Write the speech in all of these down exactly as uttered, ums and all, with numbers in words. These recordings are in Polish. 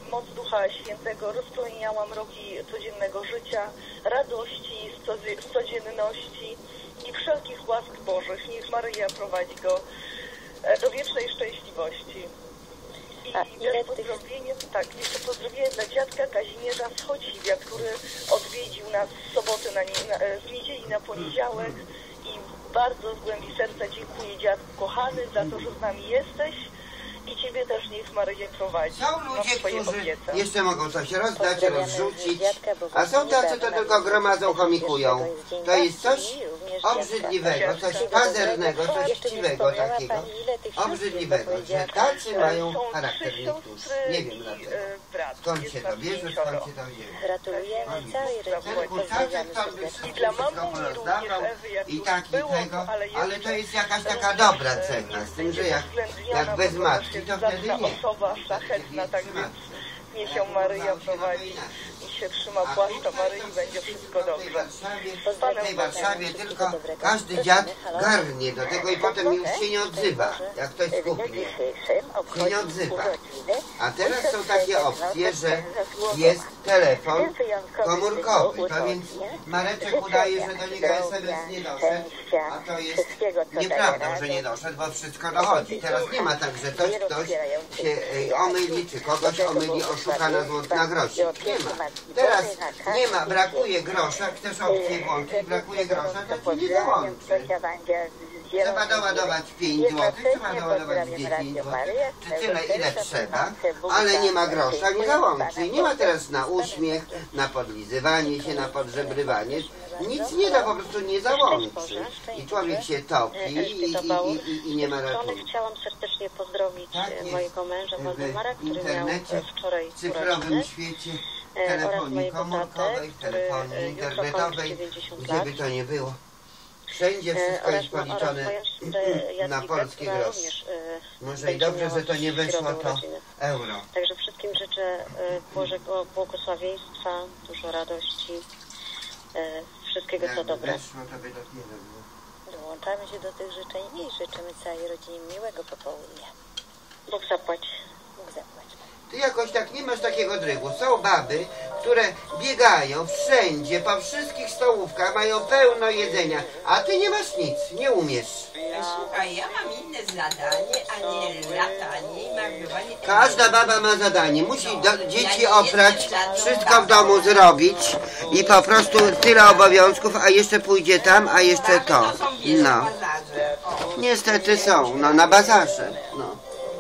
moc Ducha Świętego rozpromieniała mroki codziennego życia, radości z codzienności i wszelkich łask Bożych. Niech Maryja prowadzi go do wiecznej szczęśliwości. I też pozdrowienie, tak, jeszcze pozdrowienie dla dziadka Kazimierza z Chociwia, który odwiedził nas z soboty na, nie, na z niedzieli na poniedziałek i bardzo z głębi serca dziękuję dziadku kochany za to, że z nami jesteś i ciebie też niech Maryja prowadzi. Są ludzie, którzy jeszcze mogą coś rozdać, rozrzucić, a są tacy, to tylko gromadzą, chomikują. To jest coś obrzydliwego, coś pazernego, coś chciwego takiego, obrzydliwego, że tacy mają charakter niektórzy. Nie wiem dlaczego. Skąd się to bierze, skąd się to bierze. Gratulujemy całej rodzinie. Ten kurczaczek to by wszystko porozdawał i tak i tego, ale to jest jakaś taka dobra cecha, z tym, że jak, jak bez matki, to wtedy nie. Osoba szlachetna, tak więc niech ją Maryja prowadzi i się trzyma płaszcza Maryi i będzie wszystko dobrze. W tej Warszawie tylko każdy dziad garnie do tego i potem już się nie odzywa, jak ktoś z kuchni. Się nie odzywa. A teraz są takie opcje, że jest telefon komórkowy, to więc Mareczek udaje, że do niego es em es nie doszedł, a to jest nieprawdą, że nie doszedł, bo wszystko dochodzi. Teraz nie ma tak, że ktoś, ktoś się omyli, czy kogoś omyli, oszuka na złot na grosik. Nie ma. Teraz nie ma, brakuje grosza, chcesz opcję włączyć, brakuje grosza, to ci nie załączy. Trzeba doładować pięć złotych, trzeba doładować dziesięć złotych, czy tyle ile trzeba, ale nie ma grosza, nie załączy. Nie ma teraz na uśmiech, na podlizywanie się, na podżebrywanie. Nic nie da, po prostu nie załączy. I człowiek się topi i, i, i, i nie ma ratunku. Chciałam serdecznie pozdrowić tak mojego męża Waldemara, który miał wczoraj w cyfrowym świecie telefonii komórkowej, telefonii internetowej, gdzie by to nie było. Wszędzie wszystko jest policzone na polski grosz. Może i dobrze, że to nie weszło to euro. Także wszystkim życzę Bożego błogosławieństwa, dużo radości, wszystkiego co dobre. Dołączamy się do tych życzeń i życzymy całej rodzinie miłego popołudnia. Bóg zapłać, Bóg zapłać. Ty jakoś tak nie masz takiego drygu. Są baby, które biegają wszędzie, po wszystkich stołówkach, mają pełno jedzenia, a ty nie masz nic, nie umiesz. Słuchaj, ja mam inne zadanie, a nie latanie i marnowanie. Każda baba ma zadanie, musi do, dzieci oprać, wszystko w domu zrobić i po prostu tyle obowiązków, a jeszcze pójdzie tam, a jeszcze to. No. Niestety są, no na bazarze. No.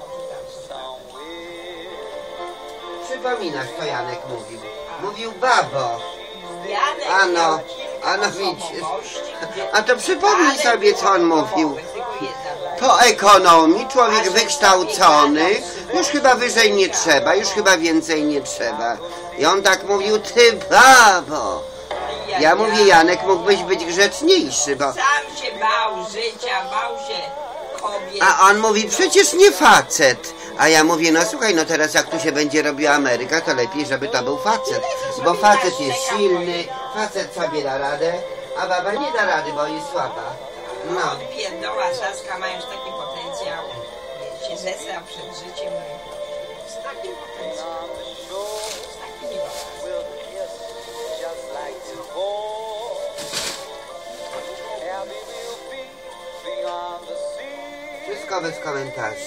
Przypominasz, co Janek mówił. Mówił babo. Ano, ano widzisz. A to przypomnij sobie, co on mówił. Po ekonomii człowiek wykształcony, już chyba wyżej nie trzeba, już chyba więcej nie trzeba. I on tak mówił, ty babo. Ja mówię, Janek, mógłbyś być grzeczniejszy, bo... Sam się bał życia, bał się kobiet. A on mówi, przecież nie facet. A ja mówię, no słuchaj, no teraz jak tu się będzie robiła Ameryka, to lepiej, żeby to był facet. Bo facet jest silny, facet sobie da radę, a baba nie da rady, bo jest słaba. No. Pierdoła trzaska, ma już taki potencjał. Się zesra przed życiem. Z takim potencjałem. Z takimi Wszystko bez komentarzy.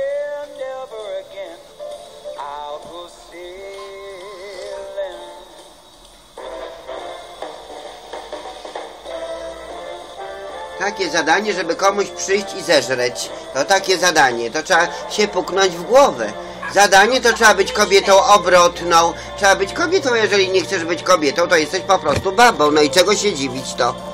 Takie zadanie, żeby komuś przyjść i zeżreć. To takie zadanie, to trzeba się puknąć w głowę. Zadanie to trzeba być kobietą obrotną. Trzeba być kobietą, jeżeli nie chcesz być kobietą, to jesteś po prostu babą. No i czego się dziwić to?